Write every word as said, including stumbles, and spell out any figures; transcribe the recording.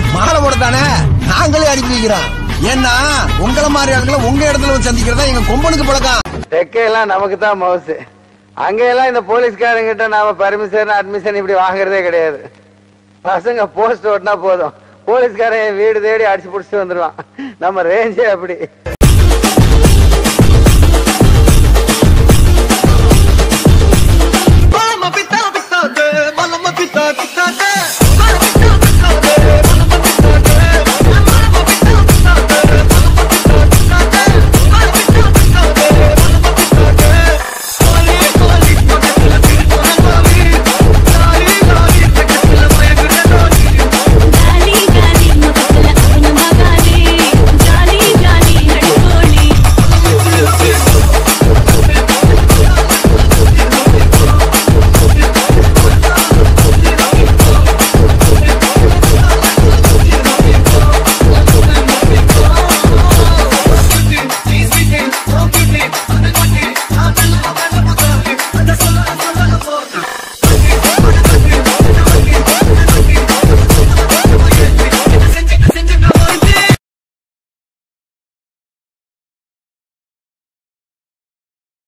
மாலை போட தானே நாங்களே அனுப்பி வைக்கிறோம். ஏன்னா உங்களை மாதிரி ஆளுங்களை உங்க இடத்துல வந்து சந்திக்கிறதா எங்க கொம்பனுக்கு பழக்கம். தெக்கையெல்லாம் நமக்கு தான் மவுசு. அங்கெல்லாம் இந்த போலீஸ்காரங்கிட்ட நாம பர்மிஷன் அட்மிஷன் இப்படி வாங்குறதே கிடையாது. பசங்க போஸ்ட் ஓட்டினா போதும், போலீஸ்காரன் வீடு தேடி அடிச்சு புடிச்சிட்டு வந்துருவான். நம்ம ரேஞ்சே அப்படி.